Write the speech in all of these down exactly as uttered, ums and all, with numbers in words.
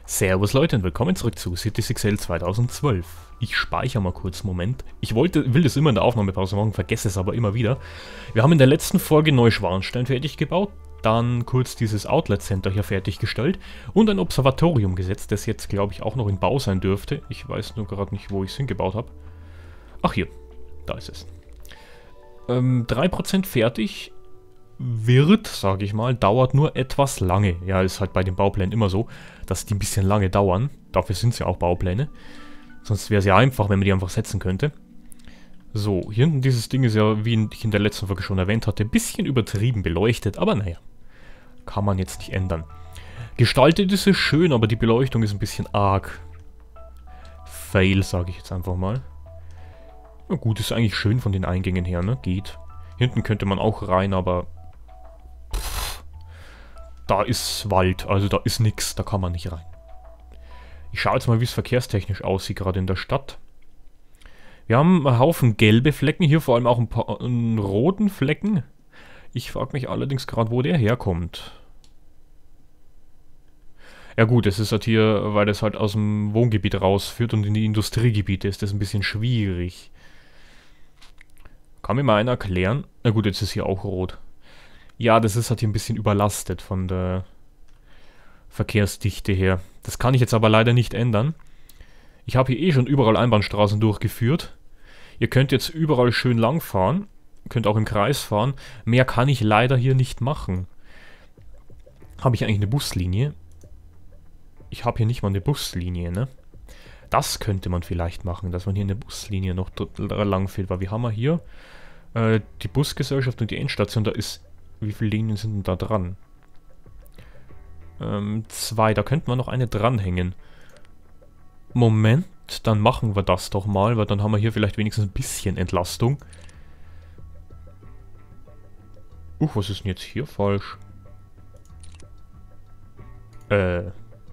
Servus Leute und willkommen zurück zu CitySixL zweitausendzwölf. Ich speichere mal kurz einen Moment. Ich wollte, will das immer in der Aufnahmepause machen, vergesse es aber immer wieder. Wir haben in der letzten Folge Neuschwanstein fertig gebaut, dann kurz dieses Outlet Center hier fertiggestellt und ein Observatorium gesetzt, das jetzt glaube ich auch noch in Bau sein dürfte. Ich weiß nur gerade nicht, wo ich es hingebaut habe. Ach hier, da ist es. Ähm, drei Prozent fertig. Wird, sage ich mal, dauert nur etwas lange. Ja, ist halt bei den Bauplänen immer so, dass die ein bisschen lange dauern. Dafür sind es ja auch Baupläne. Sonst wäre es ja einfach, wenn man die einfach setzen könnte. So, hier hinten dieses Ding ist ja, wie ich in der letzten Folge schon erwähnt hatte, ein bisschen übertrieben beleuchtet. Aber naja, kann man jetzt nicht ändern. Gestaltet ist es schön, aber die Beleuchtung ist ein bisschen arg. Fail, sage ich jetzt einfach mal. Na gut, ist eigentlich schön von den Eingängen her, ne? Geht. Hinten könnte man auch rein, aber... Pff, da ist Wald, also da ist nichts, da kann man nicht rein. Ich schaue jetzt mal, wie es verkehrstechnisch aussieht, gerade in der Stadt. Wir haben einen Haufen gelbe Flecken, hier vor allem auch ein paar einen roten Flecken. Ich frage mich allerdings gerade, wo der herkommt. Ja gut, es ist halt hier, weil das halt aus dem Wohngebiet rausführt und in die Industriegebiete ist das ein bisschen schwierig. Kann mir mal einer erklären? Na gut, jetzt ist hier auch rot. Ja, das ist halt hier ein bisschen überlastet von der Verkehrsdichte her. Das kann ich jetzt aber leider nicht ändern. Ich habe hier eh schon überall Einbahnstraßen durchgeführt. Ihr könnt jetzt überall schön lang fahren. Könnt auch im Kreis fahren. Mehr kann ich leider hier nicht machen. Habe ich eigentlich eine Buslinie? Ich habe hier nicht mal eine Buslinie, ne? Das könnte man vielleicht machen, dass man hier eine Buslinie noch lang fährt, weil wir haben ja hier äh, die Busgesellschaft und die Endstation, da ist, wie viele Linien sind denn da dran? Ähm, zwei, da könnten wir noch eine dranhängen. Moment, dann machen wir das doch mal, weil dann haben wir hier vielleicht wenigstens ein bisschen Entlastung. Uh, was ist denn jetzt hier falsch? Äh...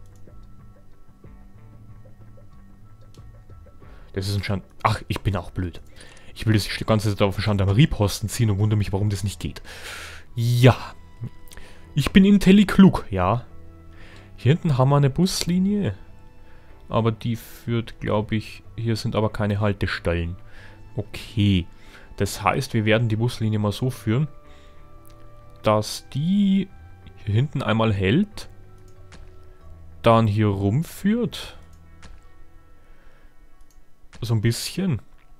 Das ist ein Schand... Ach, ich bin auch blöd. Ich will das die ganze Zeit auf den Gendarmerieposten ziehen und wundere mich, warum das nicht geht. Ja. Ich bin intelliklug, ja. Hier hinten haben wir eine Buslinie. Aber die führt, glaube ich... Hier sind aber keine Haltestellen. Okay. Das heißt, wir werden die Buslinie mal so führen, dass die hier hinten einmal hält, dann hier rumführt... So ein bisschen.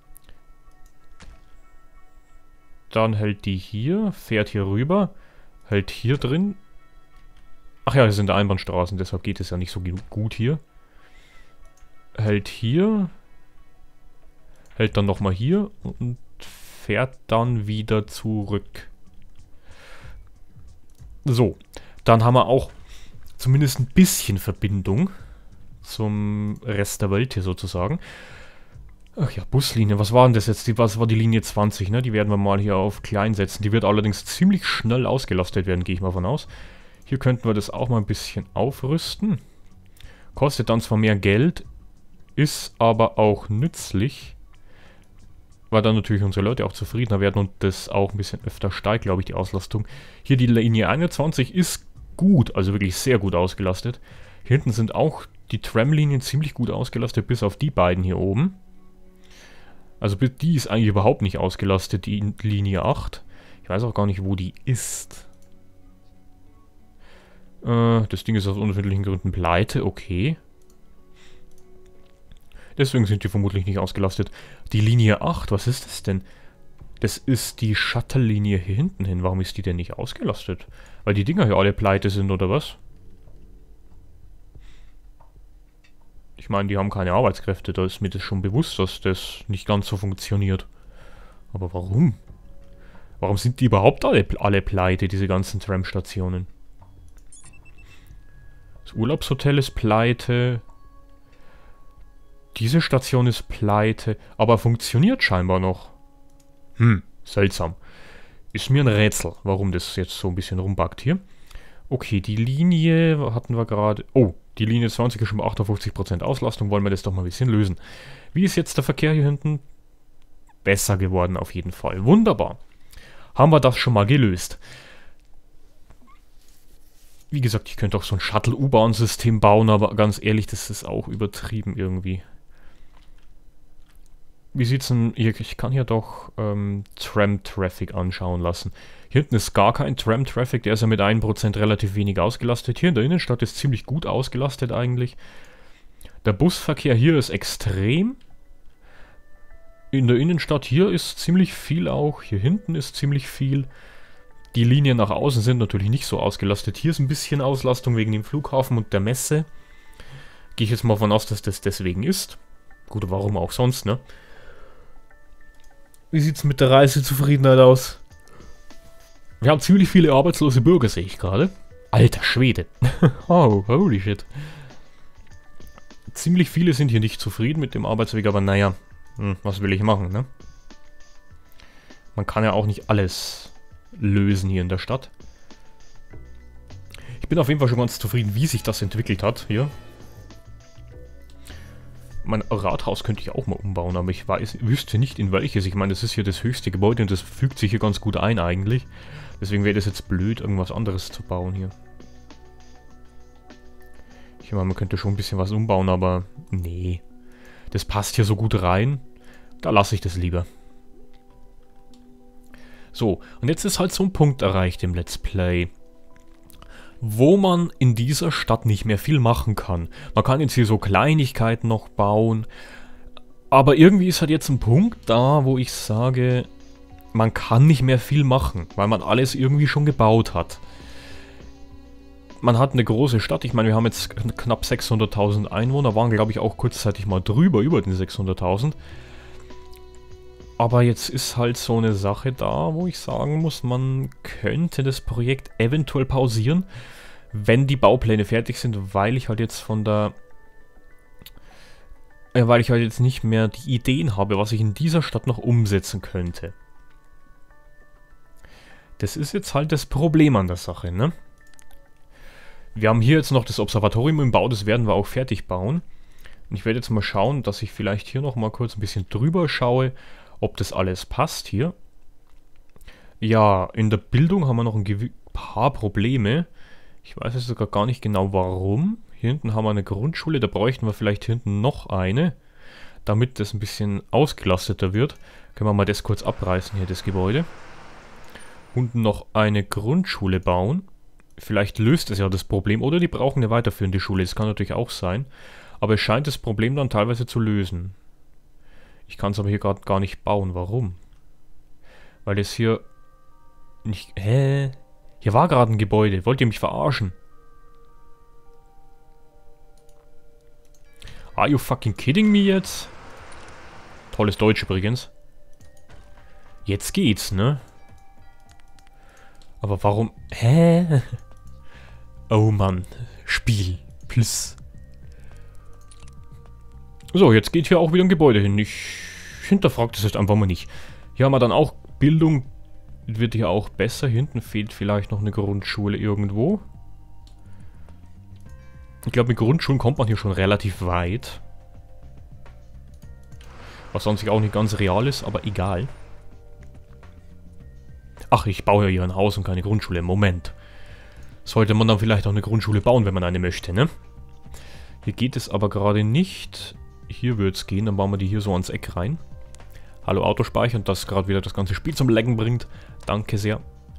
Dann hält die hier, fährt hier rüber, hält hier drin. Ach ja, das sind Einbahnstraßen, deshalb geht es ja nicht so gut hier. Hält hier, hält dann nochmal hier und fährt dann wieder zurück. So, dann haben wir auch zumindest ein bisschen Verbindung zum Rest der Welt hier sozusagen. Ach ja, Buslinie, was war denn das jetzt? Die, was war die Linie zwanzig, ne? Die werden wir mal hier auf klein setzen. Die wird allerdings ziemlich schnell ausgelastet werden, gehe ich mal von aus. Hier könnten wir das auch mal ein bisschen aufrüsten. Kostet dann zwar mehr Geld, ist aber auch nützlich. Weil dann natürlich unsere Leute auch zufriedener werden und das auch ein bisschen öfter steigt, glaube ich, die Auslastung. Hier die Linie einundzwanzig ist gut, also wirklich sehr gut ausgelastet. Hier hinten sind auch die Tramlinien ziemlich gut ausgelastet, bis auf die beiden hier oben. Also die ist eigentlich überhaupt nicht ausgelastet, die Linie acht. Ich weiß auch gar nicht, wo die ist. Äh, das Ding ist aus unerfindlichen Gründen pleite, okay. Deswegen sind die vermutlich nicht ausgelastet. Die Linie acht, was ist das denn? Das ist die Shuttle-Linie hier hinten hin. Warum ist die denn nicht ausgelastet? Weil die Dinger hier alle pleite sind, oder was? Ich meine, die haben keine Arbeitskräfte, da ist mir das schon bewusst, dass das nicht ganz so funktioniert. Aber warum? Warum sind die überhaupt alle, alle pleite, diese ganzen Tramstationen? Das Urlaubshotel ist pleite. Diese Station ist pleite, aber funktioniert scheinbar noch. Hm, seltsam. Ist mir ein Rätsel, warum das jetzt so ein bisschen rumbackt hier. Okay, die Linie hatten wir gerade... Oh, die Linie zwanzig ist schon bei achtundfünfzig Prozent Auslastung. Wollen wir das doch mal ein bisschen lösen. Wie ist jetzt der Verkehr hier hinten? Besser geworden auf jeden Fall. Wunderbar. Haben wir das schon mal gelöst. Wie gesagt, ich könnte auch so ein Shuttle-U-Bahn-System bauen, aber ganz ehrlich, das ist auch übertrieben irgendwie. Wie sieht's denn hier? Ich kann hier doch ähm, Tram-Traffic anschauen lassen. Hier hinten ist gar kein Tram-Traffic, der ist ja mit ein Prozent relativ wenig ausgelastet. Hier in der Innenstadt ist ziemlich gut ausgelastet eigentlich. Der Busverkehr hier ist extrem. In der Innenstadt hier ist ziemlich viel auch. Hier hinten ist ziemlich viel. Die Linien nach außen sind natürlich nicht so ausgelastet. Hier ist ein bisschen Auslastung wegen dem Flughafen und der Messe. Gehe ich jetzt mal von aus, dass das deswegen ist. Gut, warum auch sonst, ne? Wie sieht es mit der Reisezufriedenheit aus? Wir haben ziemlich viele arbeitslose Bürger, sehe ich gerade. Alter Schwede. Oh, holy shit. Ziemlich viele sind hier nicht zufrieden mit dem Arbeitsweg, aber naja, hm, was will ich machen, ne? Man kann ja auch nicht alles lösen hier in der Stadt. Ich bin auf jeden Fall schon ganz zufrieden, wie sich das entwickelt hat hier. Mein Rathaus könnte ich auch mal umbauen, aber ich weiß, wüsste nicht in welches. Ich meine, das ist hier das höchste Gebäude und das fügt sich hier ganz gut ein eigentlich. Deswegen wäre das jetzt blöd, irgendwas anderes zu bauen hier. Ich meine, man könnte schon ein bisschen was umbauen, aber nee. Das passt hier so gut rein. Da lasse ich das lieber. So, und jetzt ist halt so ein Punkt erreicht im Let's Play, wo man in dieser Stadt nicht mehr viel machen kann. Man kann jetzt hier so Kleinigkeiten noch bauen, aber irgendwie ist halt jetzt ein Punkt da, wo ich sage, man kann nicht mehr viel machen, weil man alles irgendwie schon gebaut hat. Man hat eine große Stadt, ich meine, wir haben jetzt knapp sechshunderttausend Einwohner, waren glaube ich auch kurzzeitig mal drüber, über den sechshunderttausend. Aber jetzt ist halt so eine Sache da, wo ich sagen muss, man könnte das Projekt eventuell pausieren, wenn die Baupläne fertig sind, weil ich halt jetzt von der... Ja, weil ich halt jetzt nicht mehr die Ideen habe, was ich in dieser Stadt noch umsetzen könnte. Das ist jetzt halt das Problem an der Sache, ne? Wir haben hier jetzt noch das Observatorium im Bau, das werden wir auch fertig bauen. Und ich werde jetzt mal schauen, dass ich vielleicht hier noch mal kurz ein bisschen drüber schaue, ob das alles passt hier. Ja, in der Bildung haben wir noch ein paar Probleme. Ich weiß jetzt sogar gar nicht genau warum. Hier hinten haben wir eine Grundschule, da bräuchten wir vielleicht hinten noch eine, damit das ein bisschen ausgelasteter wird. Können wir mal das kurz abreißen hier, das Gebäude. Unten noch eine Grundschule bauen. Vielleicht löst es ja das Problem, oder die brauchen eine weiterführende Schule, das kann natürlich auch sein. Aber es scheint das Problem dann teilweise zu lösen. Ich kann es aber hier gerade gar nicht bauen. Warum? Weil das hier nicht... Hä? Hier war gerade ein Gebäude. Wollt ihr mich verarschen? Are you fucking kidding me jetzt? Tolles Deutsch übrigens. Jetzt geht's, ne? Aber warum... Hä? Oh Mann. Spiel. Plus. So, jetzt geht hier auch wieder ein Gebäude hin. Ich hinterfrage das jetzt einfach mal nicht. Hier haben wir dann auch Bildung. Wird hier auch besser. Hier hinten fehlt vielleicht noch eine Grundschule irgendwo. Ich glaube, mit Grundschulen kommt man hier schon relativ weit. Was sonst auch nicht ganz real ist, aber egal. Ach, ich baue ja hier ein Haus und keine Grundschule. Moment. Sollte man dann vielleicht auch eine Grundschule bauen, wenn man eine möchte, ne? Hier geht es aber gerade nicht. Hier wird es gehen, dann bauen wir die hier so ans Eck rein. Hallo Autospeicher, und das gerade wieder das ganze Spiel zum Laggen bringt. Danke sehr.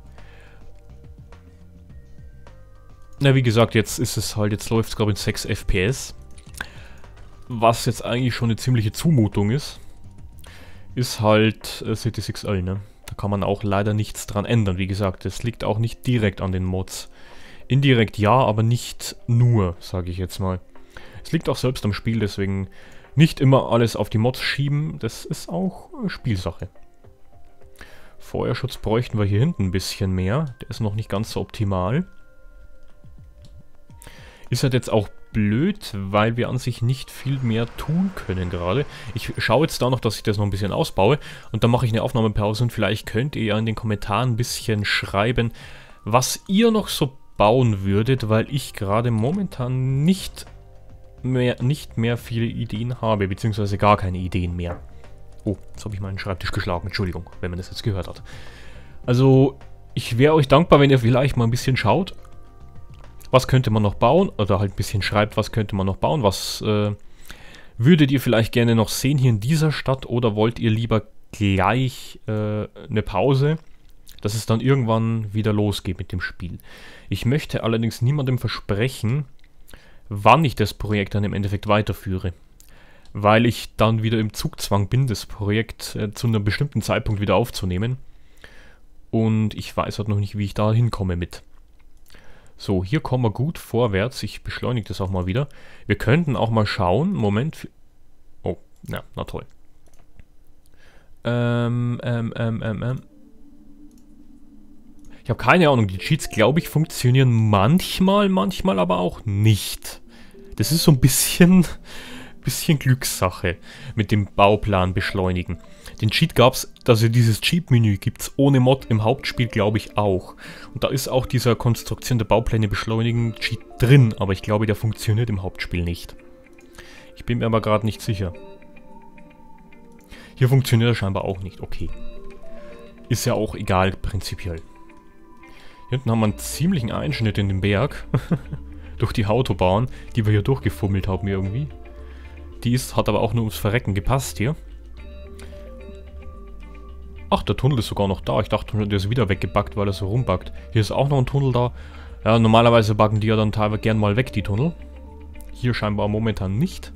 Na, wie gesagt, jetzt ist es halt, jetzt läuft es glaube ich in sechs F P S. Was jetzt eigentlich schon eine ziemliche Zumutung ist. Ist halt äh, City six L, ne? Da kann man auch leider nichts dran ändern. Wie gesagt, es liegt auch nicht direkt an den Mods. Indirekt ja, aber nicht nur, sage ich jetzt mal. Es liegt auch selbst am Spiel, deswegen nicht immer alles auf die Mods schieben. Das ist auch Spielsache. Feuerschutz bräuchten wir hier hinten ein bisschen mehr. Der ist noch nicht ganz so optimal. Ist halt jetzt auch blöd, weil wir an sich nicht viel mehr tun können gerade. Ich schaue jetzt da noch, dass ich das noch ein bisschen ausbaue. Und dann mache ich eine Aufnahmepause und vielleicht könnt ihr ja in den Kommentaren ein bisschen schreiben, was ihr noch so bauen würdet, weil ich gerade momentan nicht mehr, nicht mehr viele Ideen habe, beziehungsweise gar keine Ideen mehr. Oh, jetzt habe ich meinen Schreibtisch geschlagen, Entschuldigung, wenn man das jetzt gehört hat. Also, ich wäre euch dankbar, wenn ihr vielleicht mal ein bisschen schaut, was könnte man noch bauen, oder halt ein bisschen schreibt, was könnte man noch bauen, was äh, würdet ihr vielleicht gerne noch sehen hier in dieser Stadt, oder wollt ihr lieber gleich äh, eine Pause, dass es dann irgendwann wieder losgeht mit dem Spiel. Ich möchte allerdings niemandem versprechen, wann ich das Projekt dann im Endeffekt weiterführe, weil ich dann wieder im Zugzwang bin, das Projekt äh, zu einem bestimmten Zeitpunkt wieder aufzunehmen, und ich weiß halt noch nicht, wie ich da hinkomme mit. So, hier kommen wir gut vorwärts. Ich beschleunige das auch mal wieder. Wir könnten auch mal schauen. Moment. Oh, na, na toll. Ähm, ähm, ähm, ähm, ähm. Ich habe keine Ahnung. Die Cheats, glaube ich, funktionieren manchmal, manchmal aber auch nicht. Das ist so ein bisschen, bisschen Glückssache mit dem Bauplan beschleunigen. Den Cheat gab es, also dieses Cheat-Menü gibt es ohne Mod im Hauptspiel, glaube ich, auch. Und da ist auch dieser Konstruktion der Baupläne beschleunigen Cheat drin, aber ich glaube, der funktioniert im Hauptspiel nicht. Ich bin mir aber gerade nicht sicher. Hier funktioniert er scheinbar auch nicht, okay. Ist ja auch egal, prinzipiell. Hier unten haben wir einen ziemlichen Einschnitt in den Berg. Durch die Autobahn, die wir hier durchgefummelt haben irgendwie. Die ist, hat aber auch nur ums Verrecken gepasst hier. Ach, der Tunnel ist sogar noch da. Ich dachte, der ist wieder weggebuggt, weil er so rumbuggt. Hier ist auch noch ein Tunnel da. Ja, normalerweise buggen die ja dann teilweise gern mal weg, die Tunnel. Hier scheinbar momentan nicht.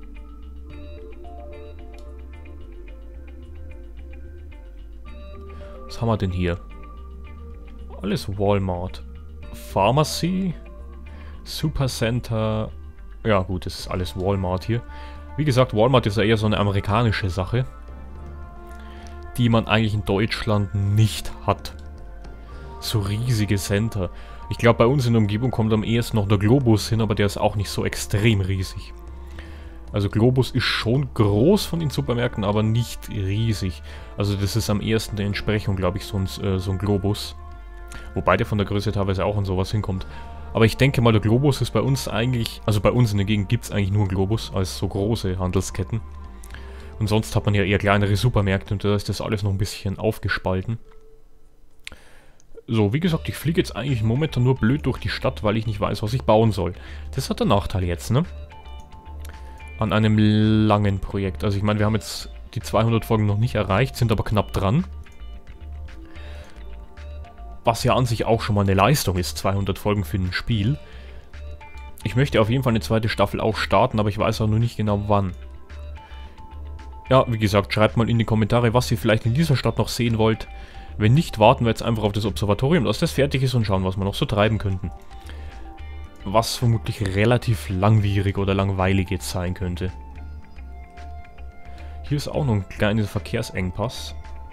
Was haben wir denn hier? Alles Walmart. Pharmacy. Supercenter. Ja gut, das ist alles Walmart hier. Wie gesagt, Walmart ist ja eher so eine amerikanische Sache, die man eigentlich in Deutschland nicht hat. So riesige Center. Ich glaube, bei uns in der Umgebung kommt am ehesten noch der Globus hin, aber der ist auch nicht so extrem riesig. Also Globus ist schon groß von den Supermärkten, aber nicht riesig. Also das ist am ehesten der Entsprechung, glaube ich, so ein, äh, so ein Globus. Wobei der von der Größe teilweise auch an sowas hinkommt. Aber ich denke mal, der Globus ist bei uns eigentlich, also bei uns in der Gegend gibt es eigentlich nur einen Globus als so große Handelsketten. Und sonst hat man ja eher kleinere Supermärkte und da ist das alles noch ein bisschen aufgespalten. So, wie gesagt, ich fliege jetzt eigentlich momentan nur blöd durch die Stadt, weil ich nicht weiß, was ich bauen soll. Das hat der Nachteil jetzt, ne? An einem langen Projekt. Also ich meine, wir haben jetzt die zweihundert Folgen noch nicht erreicht, sind aber knapp dran. Was ja an sich auch schon mal eine Leistung ist, zweihundert Folgen für ein Spiel. Ich möchte auf jeden Fall eine zweite Staffel auch starten, aber ich weiß auch noch nicht genau wann. Ja, wie gesagt, schreibt mal in die Kommentare, was ihr vielleicht in dieser Stadt noch sehen wollt. Wenn nicht, warten wir jetzt einfach auf das Observatorium, dass das fertig ist und schauen, was wir noch so treiben könnten. Was vermutlich relativ langwierig oder langweilig jetzt sein könnte. Hier ist auch noch ein kleiner Verkehrsengpass.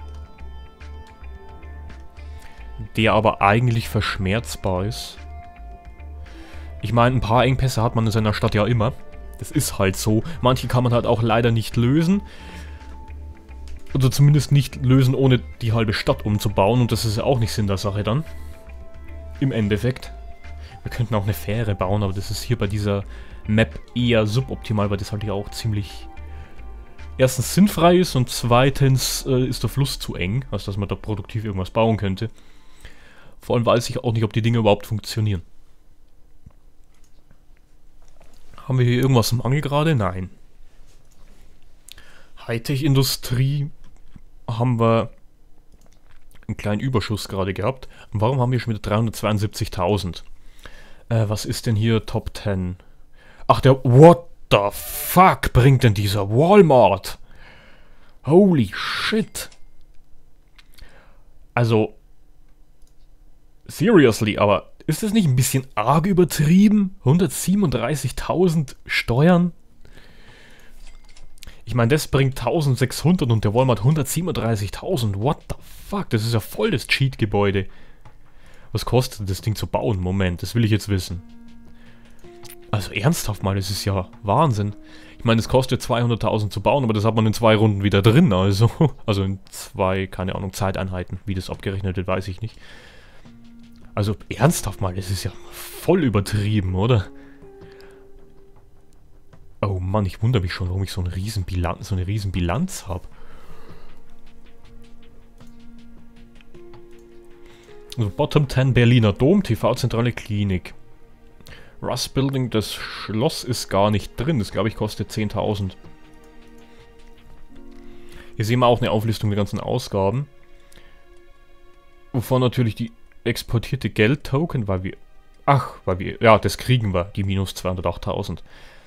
Der aber eigentlich verschmerzbar ist. Ich meine, ein paar Engpässe hat man in seiner Stadt ja immer. Das ist halt so. Manche kann man halt auch leider nicht lösen. Oder zumindest nicht lösen, ohne die halbe Stadt umzubauen. Und das ist ja auch nicht Sinn der Sache dann. Im Endeffekt. Wir könnten auch eine Fähre bauen, aber das ist hier bei dieser Map eher suboptimal, weil das halt hier auch ziemlich... Erstens sinnfrei ist und zweitens äh, ist der Fluss zu eng, als dass man da produktiv irgendwas bauen könnte. Vor allem weiß ich auch nicht, ob die Dinge überhaupt funktionieren. Haben wir hier irgendwas im Mangel gerade? Nein. Hightech-Industrie haben wir einen kleinen Überschuss gerade gehabt. Und warum haben wir schon wieder dreihundertzweiundsiebzigtausend? Äh, was ist denn hier Top zehn? Ach, der... What the fuck bringt denn dieser Walmart? Holy shit. Also... Seriously, aber... Ist das nicht ein bisschen arg übertrieben? hundertsiebenunddreißigtausend Steuern? Ich meine, das bringt eintausendsechshundert und der Walmart hundertsiebenunddreißigtausend. What the fuck? Das ist ja voll das Cheat-Gebäude. Was kostet das Ding zu bauen? Moment, das will ich jetzt wissen. Also ernsthaft mal, das ist ja Wahnsinn. Ich meine, es kostet zweihunderttausend zu bauen, aber das hat man in zwei Runden wieder drin. Also, also in zwei, keine Ahnung, Zeiteinheiten. Wie das abgerechnet wird, weiß ich nicht. Also ernsthaft mal, das ist ja voll übertrieben, oder? Oh Mann, ich wundere mich schon, warum ich so, eine riesen Bilanz, so eine riesen Bilanz habe. Also Bottom zehn Berliner Dom, T V-Zentrale Klinik. Rust Building, das Schloss ist gar nicht drin. Das, glaube ich, kostet zehntausend. Hier sehen wir auch eine Auflistung der ganzen Ausgaben. Wovon natürlich die exportierte Geldtoken, weil wir... Ach, weil wir... Ja, das kriegen wir, die minus zweihundertachttausend.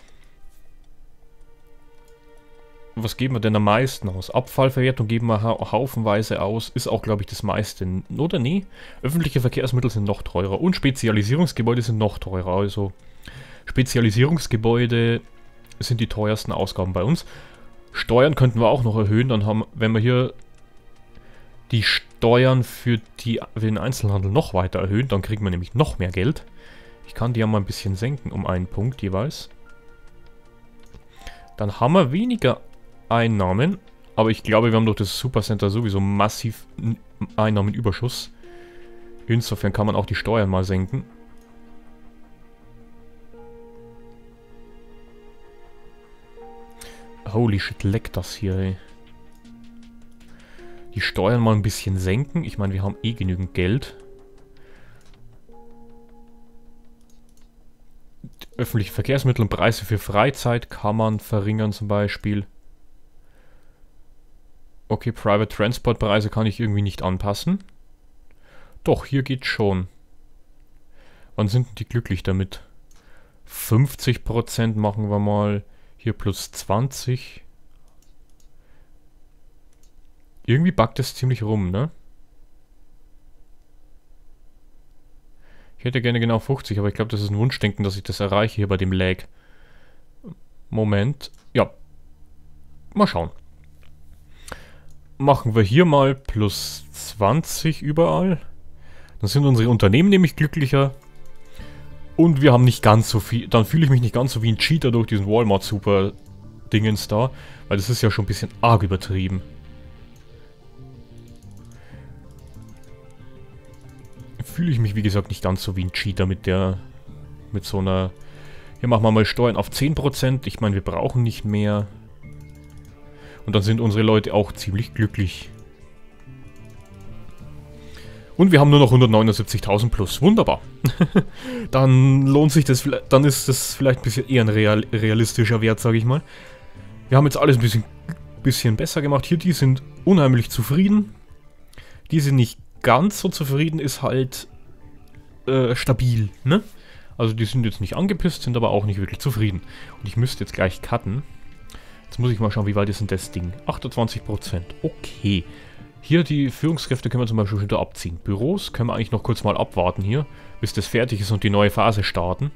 Was geben wir denn am meisten aus? Abfallverwertung geben wir ha haufenweise aus. Ist auch, glaube ich, das meiste. Oder nee? Öffentliche Verkehrsmittel sind noch teurer. Und Spezialisierungsgebäude sind noch teurer. Also Spezialisierungsgebäude sind die teuersten Ausgaben bei uns. Steuern könnten wir auch noch erhöhen. Dann haben, wenn wir hier die Steuern für, die, für den Einzelhandel noch weiter erhöhen, dann kriegen wir nämlich noch mehr Geld. Ich kann die ja mal ein bisschen senken um einen Punkt jeweils. Dann haben wir weniger Einnahmen, aber ich glaube, wir haben durch das Supercenter sowieso massiv Einnahmenüberschuss. Insofern kann man auch die Steuern mal senken. Holy shit, leckt das hier, ey. Die Steuern mal ein bisschen senken. Ich meine, wir haben eh genügend Geld. Öffentliche Verkehrsmittel und Preise für Freizeit kann man verringern zum Beispiel. Okay, Private Transport Preise kann ich irgendwie nicht anpassen. Doch, hier geht schon. Wann sind die glücklich damit? fünfzig Prozent machen wir mal. Hier plus zwanzig. Irgendwie buggt es ziemlich rum, ne? Ich hätte gerne genau fünfzig, aber ich glaube, das ist ein Wunschdenken, dass ich das erreiche hier bei dem Lag. Moment. Ja. Mal schauen. Machen wir hier mal plus zwanzig überall. Dann sind unsere Unternehmen nämlich glücklicher. Und wir haben nicht ganz so viel... Dann fühle ich mich nicht ganz so wie ein Cheater durch diesen Walmart-Super-Dingens da. Weil das ist ja schon ein bisschen arg übertrieben. Fühle ich mich, wie gesagt, nicht ganz so wie ein Cheater mit der... Mit so einer... Hier machen wir mal Steuern auf zehn Prozent. Ich meine, wir brauchen nicht mehr. Und dann sind unsere Leute auch ziemlich glücklich. Und wir haben nur noch hundertneunundsiebzigtausend plus. Wunderbar. Dann lohnt sich das vielleicht... Dann ist das vielleicht ein bisschen eher ein real, realistischer Wert, sage ich mal. Wir haben jetzt alles ein bisschen, bisschen besser gemacht. Hier, die sind unheimlich zufrieden. Die sind nicht ganz so zufrieden, ist halt äh, stabil, ne? Also die sind jetzt nicht angepisst, sind aber auch nicht wirklich zufrieden. Und ich müsste jetzt gleich cutten. Jetzt muss ich mal schauen, wie weit ist denn das Ding? achtundzwanzig Prozent. Okay. Hier die Führungskräfte können wir zum Beispiel wieder abziehen. Büros können wir eigentlich noch kurz mal abwarten hier, bis das fertig ist und die neue Phase starten.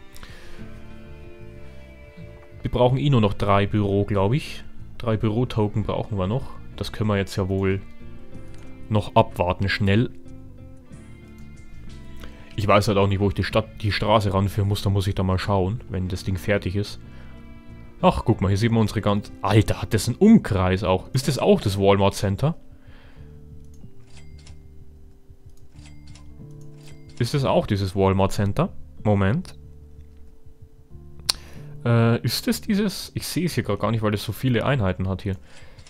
Wir brauchen eh nur noch drei Büro, glaube ich. Drei Büro-Token brauchen wir noch. Das können wir jetzt ja wohl noch abwarten, schnell. Ich weiß halt auch nicht, wo ich die Stadt, die Straße ranführen muss. Da muss ich da mal schauen, wenn das Ding fertig ist. Ach, guck mal, hier sehen wir unsere ganz... Alter, hat das einen Umkreis auch? Ist das auch das Walmart Center? Ist das auch dieses Walmart Center? Moment. Äh, ist das dieses... Ich sehe es hier gerade gar nicht, weil es so viele Einheiten hat hier.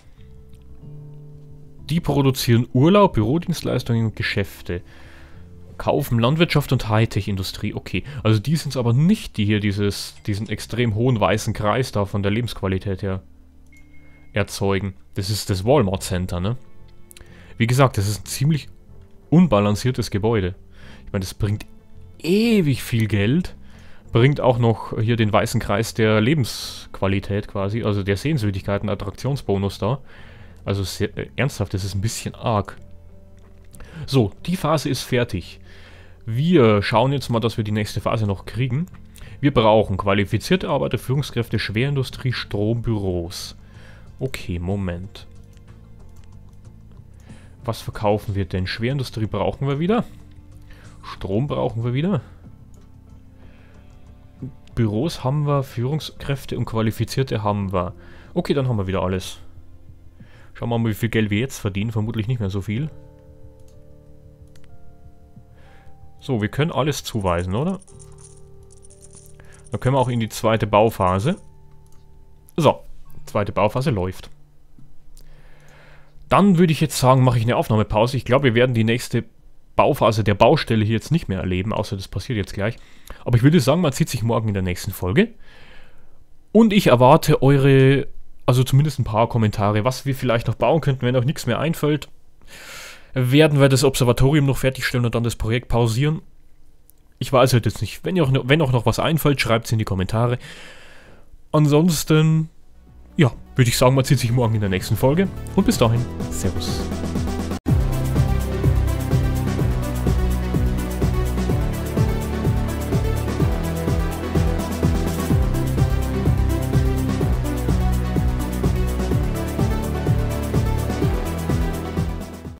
Die produzieren Urlaub, Bürodienstleistungen und Geschäfte. Kaufen Landwirtschaft und Hightech-Industrie. Okay, also die sind es aber nicht, die hier dieses, diesen extrem hohen weißen Kreis da von der Lebensqualität her erzeugen. Das ist das Walmart Center, ne? Wie gesagt, das ist ein ziemlich unbalanciertes Gebäude. Ich meine, das bringt ewig viel Geld. Bringt auch noch hier den weißen Kreis der Lebensqualität quasi, also der Sehenswürdigkeiten, Attraktionsbonus da. Also sehr, äh, ernsthaft, das ist ein bisschen arg. So, die Phase ist fertig. Wir schauen jetzt mal, dass wir die nächste Phase noch kriegen. Wir brauchen qualifizierte Arbeiter, Führungskräfte, Schwerindustrie, Strom, Büros. Okay, Moment. Was verkaufen wir denn? Schwerindustrie brauchen wir wieder. Strom brauchen wir wieder. Büros haben wir, Führungskräfte und Qualifizierte haben wir. Okay, dann haben wir wieder alles. Schauen wir mal, wie viel Geld wir jetzt verdienen. Vermutlich nicht mehr so viel. So, wir können alles zuweisen, oder? Dann können wir auch in die zweite Bauphase. So, zweite Bauphase läuft. Dann würde ich jetzt sagen, mache ich eine Aufnahmepause. Ich glaube, wir werden die nächste Bauphase der Baustelle hier jetzt nicht mehr erleben, außer das passiert jetzt gleich. Aber ich würde sagen, man sieht sich morgen in der nächsten Folge. Und ich erwarte eure, also zumindest ein paar Kommentare, was wir vielleicht noch bauen könnten, wenn euch nichts mehr einfällt. Werden wir das Observatorium noch fertigstellen und dann das Projekt pausieren? Ich weiß halt jetzt nicht. Wenn, ihr auch, noch, wenn auch noch was einfällt, schreibt es in die Kommentare. Ansonsten, ja, würde ich sagen, man sieht sich morgen in der nächsten Folge. Und bis dahin, Servus.